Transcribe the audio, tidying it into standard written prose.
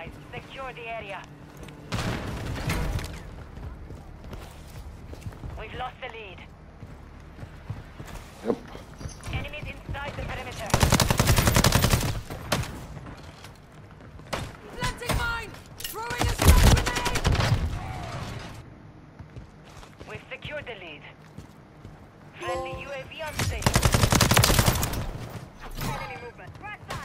advised. Secure the area. We've lost the lead. Yep. Enemies inside the perimeter. Planting mine! Throwing a stun grenade! We've secured the lead. Friendly UAV on station. Enemy movement. Right side.